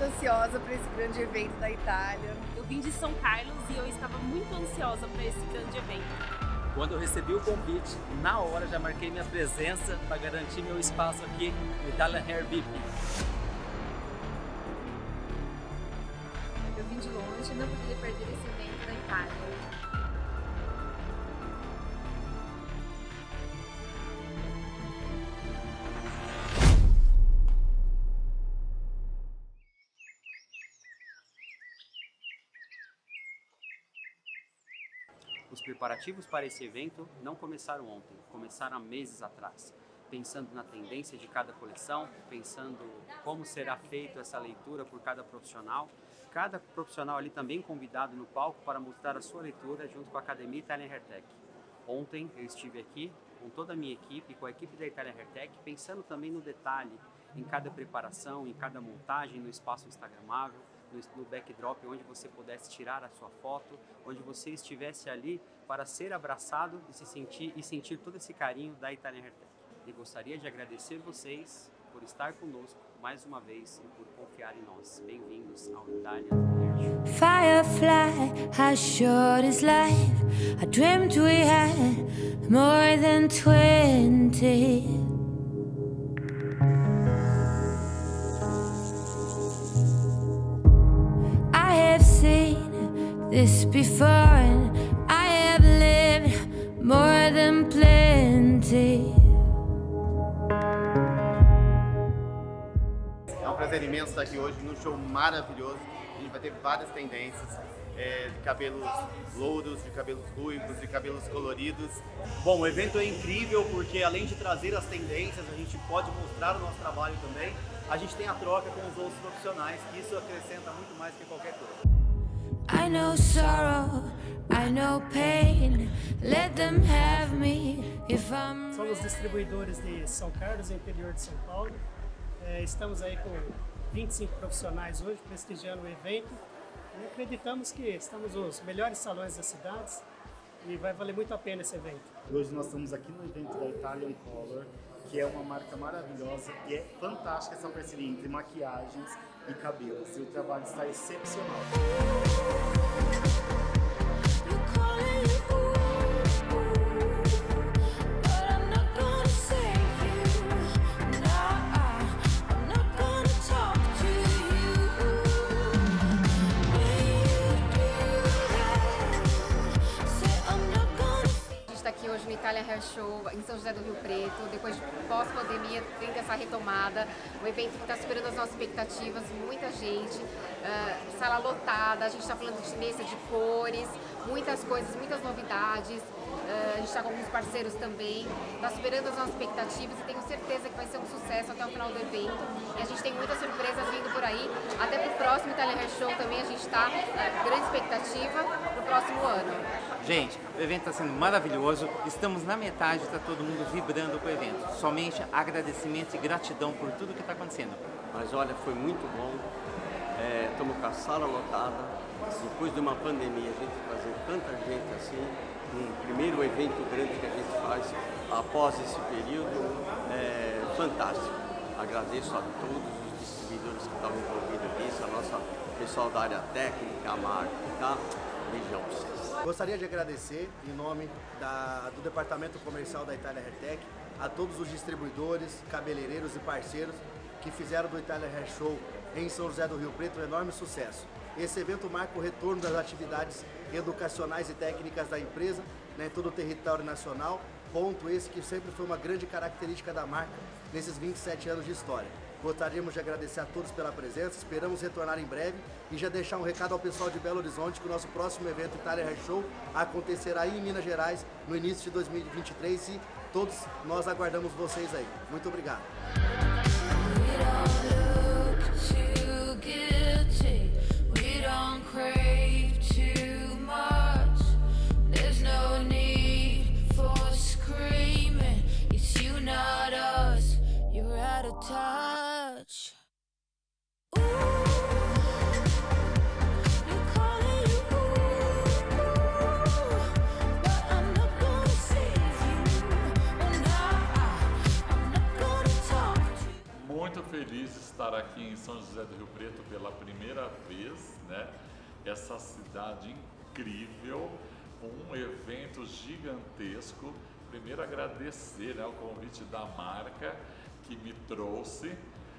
ansiosa para esse grande evento da Itália. Eu vim de São Carlos e eu estava muito ansiosa para esse grande evento. Quando eu recebi o convite, na hora já marquei minha presença para garantir meu espaço aqui no Italian Hair VIP. Eu vim de longe e não poderia perder esse evento da Itália. Os preparativos para esse evento não começaram ontem, começaram há meses atrás, pensando na tendência de cada coleção, pensando como será feita essa leitura por cada profissional ali também convidado no palco para mostrar a sua leitura junto com a Academia Italian Hair Tech. Ontem eu estive aqui com toda a minha equipe, com a equipe da Italian Hair Tech, pensando também no detalhe, em cada preparação, em cada montagem, no espaço instagramável, no backdrop, onde você pudesse tirar a sua foto, onde você estivesse ali para ser abraçado e sentir todo esse carinho da Italian Hair Tech. E gostaria de agradecer vocês por estar conosco mais uma vez e por confiar em nós. Bem-vindos ao Italian Hair Show. Firefly, how short is life? I dreamt we had more than 20. This before, and I have lived more than plenty. É um prazer imenso estar aqui hoje num show maravilhoso. A gente vai ter várias tendências de cabelos louros, de cabelos ruivos, de cabelos coloridos. Bom, o evento é incrível porque além de trazer as tendências, a gente pode mostrar o nosso trabalho também. A gente tem a troca com os outros profissionais, que isso acrescenta muito mais que qualquer coisa. I know sorrow, I know pain, let them have me if I'm... Somos distribuidores de São Carlos, interior de São Paulo. Estamos aí com 25 profissionais hoje prestigiando o evento. E acreditamos que estamos nos melhores salões das cidades e vai valer muito a pena esse evento. Hoje nós estamos aqui no evento da Italian Color, que é uma marca maravilhosa e é fantástica essa parceria entre maquiagens e cabelos. E o trabalho está excepcional. Hoje no Italian Hair Show em São José do Rio Preto, depois de pós-pandemia, tem essa retomada, um evento que está superando as nossas expectativas, muita gente, sala lotada, a gente está falando de tendência de cores, muitas coisas, muitas novidades, a gente está com alguns parceiros também, está superando as nossas expectativas e tenho certeza que vai ser um sucesso até o final do evento e a gente tem muitas surpresas vindo por aí, até para o próximo Italian Hair Show também a gente está grande expectativa para o próximo ano. Gente, o evento está sendo maravilhoso, estamos na metade, está todo mundo vibrando com o evento. Somente agradecimento e gratidão por tudo que está acontecendo. Mas olha, foi muito bom, estamos com a sala lotada, depois de uma pandemia, a gente fazer tanta gente assim, um primeiro evento grande que a gente faz após esse período, é fantástico. Agradeço a todos os distribuidores que estavam envolvidos nisso, a nossa pessoal da área técnica, a marca, tá? Beijão pra vocês. Gostaria de agradecer, em nome do Departamento Comercial da Italian Hair Tech, a todos os distribuidores, cabeleireiros e parceiros que fizeram do Italian Hair Show em São José do Rio Preto um enorme sucesso. Esse evento marca o retorno das atividades educacionais e técnicas da empresa, em todo o território nacional, ponto esse que sempre foi uma grande característica da marca nesses 27 anos de história. Gostaríamos de agradecer a todos pela presença, esperamos retornar em breve e já deixar um recado ao pessoal de Belo Horizonte que o nosso próximo evento Italian Hair Show acontecerá aí em Minas Gerais no início de 2023 e todos nós aguardamos vocês aí. Muito obrigado. Touch. Muito feliz de estar aqui em São José do Rio Preto pela primeira vez, né? Essa cidade incrível, um evento gigantesco. Primeiro agradecer, né, o convite da marca que me trouxe,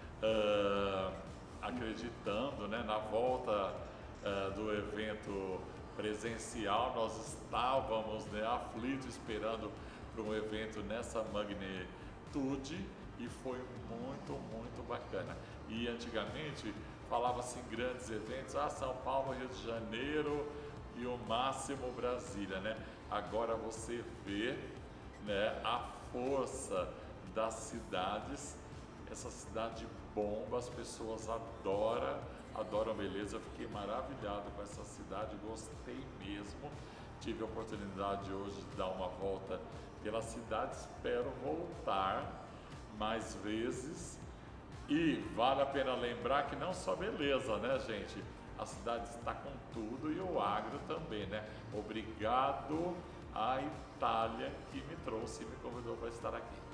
acreditando, né, na volta do evento presencial. Nós estávamos, né, aflitos esperando para um evento nessa magnitude e foi muito bacana. E antigamente falava-se em grandes eventos, São Paulo, Rio de Janeiro e o máximo Brasília, né? Agora você vê, né, a força das cidades. Essa cidade bomba, as pessoas adoram beleza. Eu fiquei maravilhado com essa cidade, gostei mesmo. Tive a oportunidade hoje de dar uma volta pela cidade, espero voltar mais vezes. E vale a pena lembrar que não só beleza, né, gente? A cidade está com tudo e o agro também, né? Obrigado à Itália que me trouxe e me convidou para estar aqui.